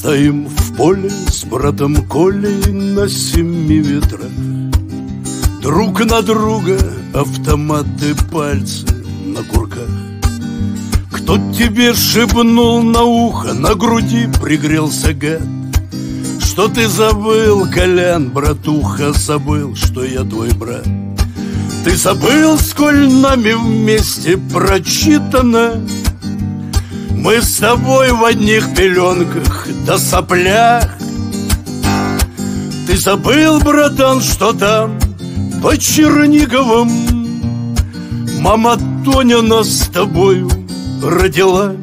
Стоим в поле с братом Колей на 7 ветрах. Друг на друга автоматы, пальцы на курках. Кто тебе шепнул на ухо, на груди пригрелся гад? Что ты забыл, Колян, братуха, забыл, что я твой брат? Ты забыл, сколь нами вместе прочитано? Мы с тобой в одних пеленках да соплях. Ты забыл, братан, что там по Черниговым мама Тоня нас с тобою родила?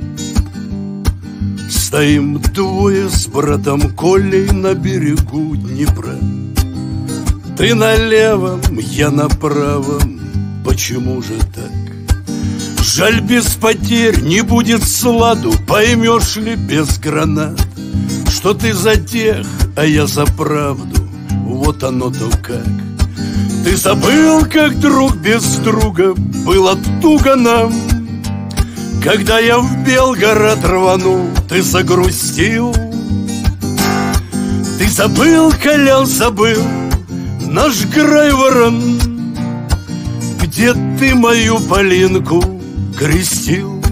Стоим двое с братом Колей на берегу Днепра. Ты на левом, я на правом, почему же так? Жаль, без потерь не будет сладу, поймешь ли без гранат, что ты за тех, а я за правду, вот оно-то как. Ты забыл, как друг без друга было туго нам. Когда я в Белгород рванул, ты загрустил. Ты забыл, Колян, забыл наш Грайворон, где ты мою Полинку крестил.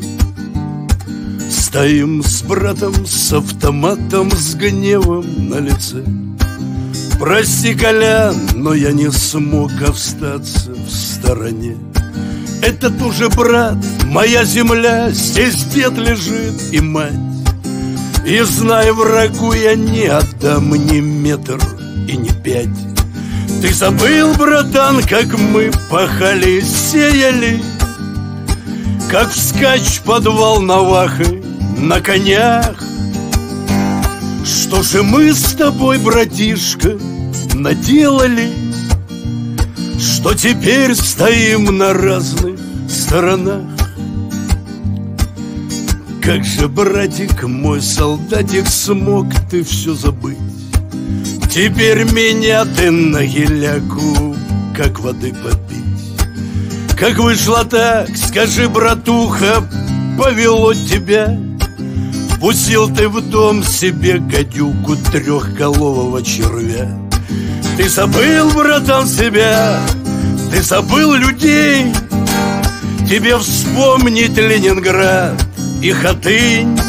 Стоим с братом с автоматом, с гневом на лице. Прости, Колян, но я не смог остаться в стороне. Это тоже брат, моя земля, здесь дед лежит и мать. И знай, врагу я не отдам ни метр и ни 5. Ты забыл, братан, как мы пахали, сеяли, как вскачь подвал Навахой на конях. Что же мы с тобой, братишка, наделали, что теперь стоим на разных сторонах? Как же, братик мой, солдатик, смог ты все забыть? Теперь меня ты на геляку, как воды попить. Как вышло так, скажи, братуха, повело тебя? Пустил ты в дом себе гадюку, трехголового червя. Ты забыл, братан, себя, ты забыл людей. Тебе вспомнить Ленинград и Хатынь.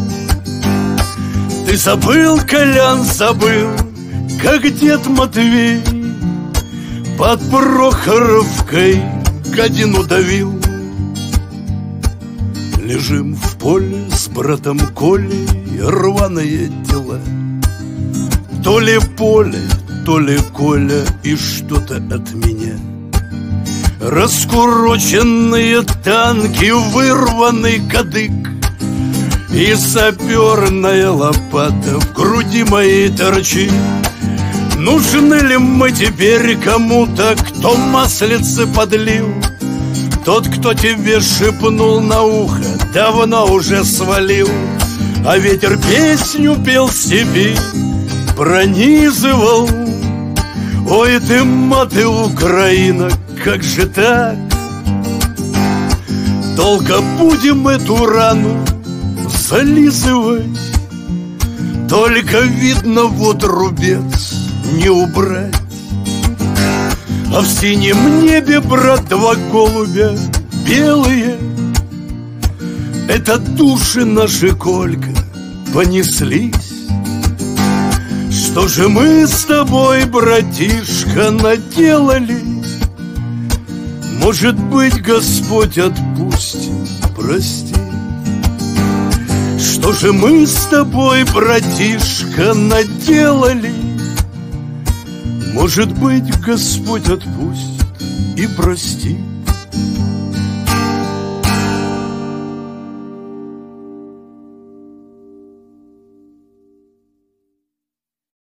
Ты забыл, Колян, забыл, как дед Матвей под Прохоровкой гадину давил. Лежим в поле с братом Колей, рваные дела. То ли поле, то ли Коля и что-то от меня. Раскуроченные танки, вырванный кадык и саперная лопата в груди моей торчит. Нужны ли мы теперь кому-то, кто маслице подлил? Тот, кто тебе шепнул на ухо, давно уже свалил. А ветер песню пел в степи, пронизывал. Ой ты, маты, Украина, как же так? Долго будем эту рану зализывать? Только видно, вот рубец не убрать. А в синем небе, брат, два голубя белые. Это души наши, Колька, понеслись. Что же мы с тобой, братишка, наделали? Может быть, Господь отпустит, прости. Что же мы с тобой, братишка, наделали? Может быть, Господь отпустит и простит.